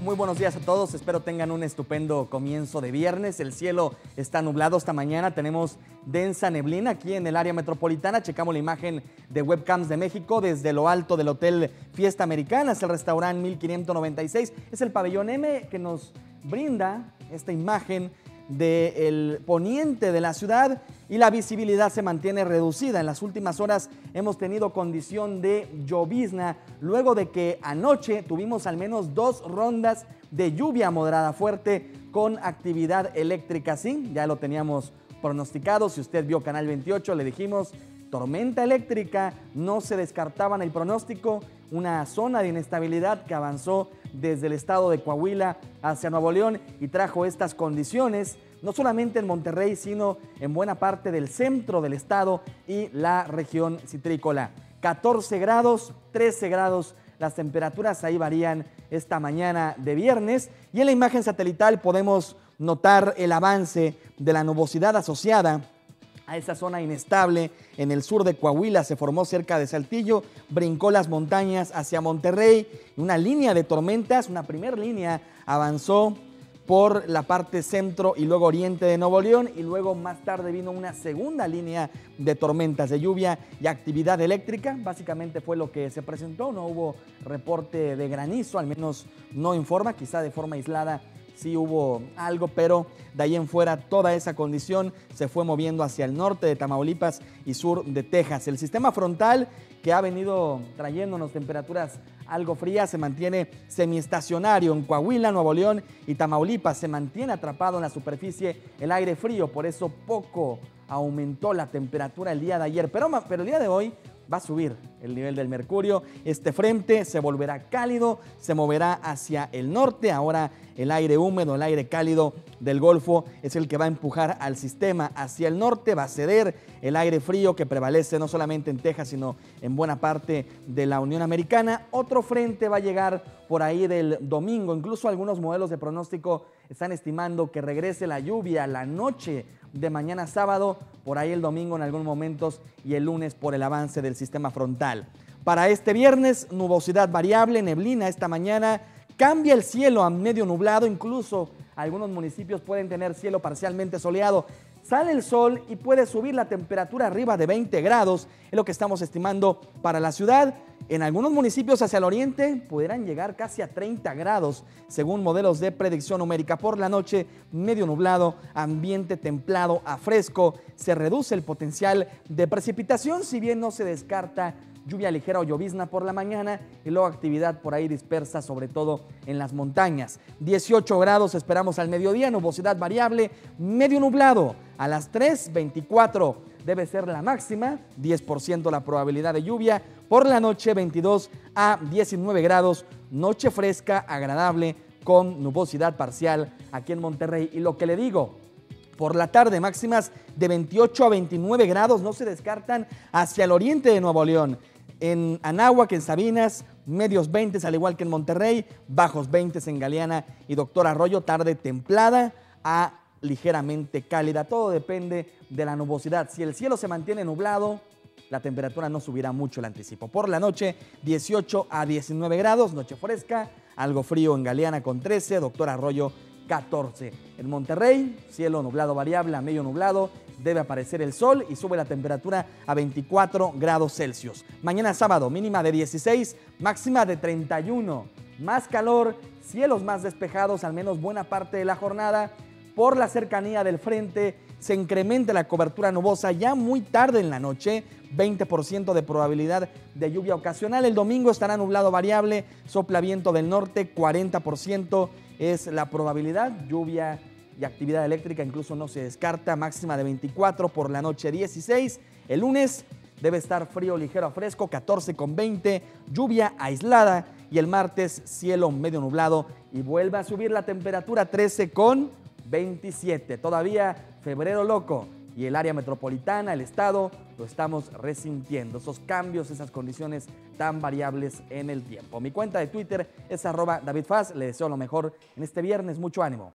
Muy buenos días a todos, espero tengan un estupendo comienzo de viernes. El cielo está nublado esta mañana, tenemos densa neblina aquí en el área metropolitana. Checamos la imagen de Webcams de México desde lo alto del Hotel Fiesta Americana, es el restaurante 1596. Es el pabellón M que nos brinda esta imagen del poniente de la ciudad y la visibilidad se mantiene reducida. En las últimas horas hemos tenido condición de llovizna luego de que anoche tuvimos al menos 2 rondas de lluvia moderada fuerte con actividad eléctrica. Sí, ya lo teníamos pronosticado. Si usted vio Canal 28, le dijimos tormenta eléctrica, no se descartaba en el pronóstico una zona de inestabilidad que avanzó desde el estado de Coahuila hacia Nuevo León y trajo estas condiciones, no solamente en Monterrey, sino en buena parte del centro del estado y la región citrícola. 14 grados, 13 grados, las temperaturas ahí varían esta mañana de viernes y en la imagen satelital podemos notar el avance de la nubosidad asociada a esa zona inestable en el sur de Coahuila. Se formó cerca de Saltillo, brincó las montañas hacia Monterrey, una línea de tormentas, una primera línea avanzó por la parte centro y luego oriente de Nuevo León y luego más tarde vino una segunda línea de tormentas de lluvia y actividad eléctrica. Básicamente fue lo que se presentó, no hubo reporte de granizo, al menos no informa, quizá de forma aislada sí hubo algo, pero de ahí en fuera toda esa condición se fue moviendo hacia el norte de Tamaulipas y sur de Texas. El sistema frontal que ha venido trayéndonos temperaturas algo frías se mantiene semiestacionario en Coahuila, Nuevo León y Tamaulipas. Se mantiene atrapado en la superficie el aire frío, por eso poco aumentó la temperatura el día de ayer, pero el día de hoy va a subir el nivel del mercurio. Este frente se volverá cálido, se moverá hacia el norte. Ahora el aire húmedo, el aire cálido del Golfo es el que va a empujar al sistema hacia el norte. Va a ceder el aire frío que prevalece no solamente en Texas, sino en buena parte de la Unión Americana. Otro frente va a llegar por ahí del domingo. Incluso algunos modelos de pronóstico están estimando que regrese la lluvia la noche de mañana sábado, por ahí el domingo en algunos momentos y el lunes por el avance del sistema frontal. Para este viernes, nubosidad variable, neblina esta mañana, cambia el cielo a medio nublado, incluso algunos municipios pueden tener cielo parcialmente soleado. Sale el sol y puede subir la temperatura arriba de 20 grados, es lo que estamos estimando para la ciudad. En algunos municipios hacia el oriente pudieran llegar casi a 30 grados, según modelos de predicción numérica. Por la noche, medio nublado, ambiente templado a fresco. Se reduce el potencial de precipitación, si bien no se descarta lluvia ligera o llovizna por la mañana y luego actividad por ahí dispersa, sobre todo en las montañas. 18 grados esperamos al mediodía, nubosidad variable, medio nublado. A las 3:24 debe ser la máxima, 10% la probabilidad de lluvia. Por la noche 22 a 19 grados, noche fresca, agradable, con nubosidad parcial aquí en Monterrey. Y lo que le digo, por la tarde máximas de 28 a 29 grados, no se descartan hacia el oriente de Nuevo León. En Anáhuac, en Sabinas, medios 20, al igual que en Monterrey, bajos 20 en Galeana y Doctor Arroyo, tarde templada a ligeramente cálida. Todo depende de la nubosidad. Si el cielo se mantiene nublado, la temperatura no subirá mucho, el anticipo. Por la noche, 18 a 19 grados, noche fresca, algo frío en Galeana con 13, Doctor Arroyo 14. En Monterrey, cielo nublado variable a medio nublado, debe aparecer el sol y sube la temperatura a 24 grados Celsius. Mañana sábado, mínima de 16, máxima de 31. Más calor, cielos más despejados, al menos buena parte de la jornada. Por la cercanía del frente, se incrementa la cobertura nubosa ya muy tarde en la noche, 20% de probabilidad de lluvia ocasional. El domingo estará nublado variable, sopla viento del norte, 40% es la probabilidad, lluvia y actividad eléctrica incluso no se descarta, máxima de 24, por la noche 16. El lunes debe estar frío ligero a fresco, 14 con 20, lluvia aislada y el martes cielo medio nublado y vuelve a subir la temperatura, 13 con 27. Todavía febrero loco y el área metropolitana, el estado, lo estamos resintiendo. Esos cambios, esas condiciones tan variables en el tiempo. Mi cuenta de Twitter es @DavidFaz. Le deseo lo mejor en este viernes. Mucho ánimo.